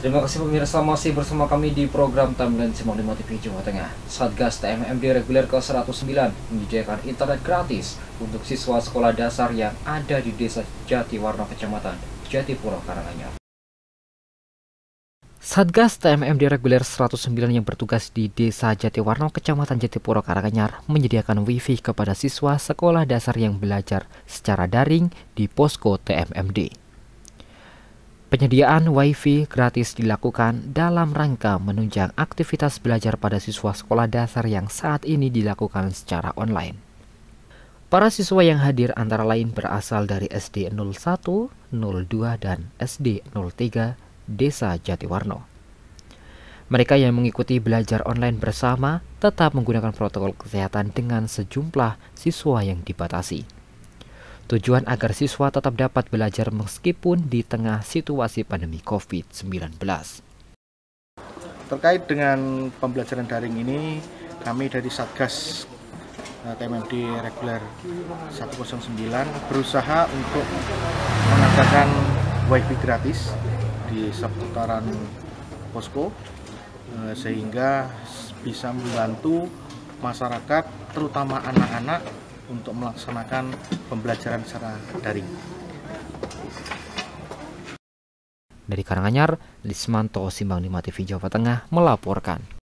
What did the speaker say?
Terima kasih pemirsa, masih bersama kami di program Timeline Simak 5 TV Jawa Tengah. Satgas TMMD reguler ke-109 menyediakan internet gratis untuk siswa sekolah dasar yang ada di Desa Jatiwarno, Kecamatan Jatipuro, Karanganyar. Satgas TMMD reguler 109 yang bertugas di Desa Jatiwarno, Kecamatan Jatipuro, Karanganyar menyediakan wifi kepada siswa sekolah dasar yang belajar secara daring di posko TMMD. Penyediaan wifi gratis dilakukan dalam rangka menunjang aktivitas belajar pada siswa sekolah dasar yang saat ini dilakukan secara online. Para siswa yang hadir antara lain berasal dari SD 01, 02, dan SD 03 Desa Jatiwarno. Mereka yang mengikuti belajar online bersama tetap menggunakan protokol kesehatan dengan sejumlah siswa yang dibatasi. Tujuan agar siswa tetap dapat belajar meskipun di tengah situasi pandemi COVID-19. Terkait dengan pembelajaran daring ini, kami dari Satgas TMMD reguler 109 berusaha untuk mengadakan wifi gratis di seputaran posko sehingga bisa membantu masyarakat, terutama anak-anak, untuk melaksanakan pembelajaran secara daring. Dari Karanganyar, Lismanto, Simbang 5 TV Jawa Tengah melaporkan.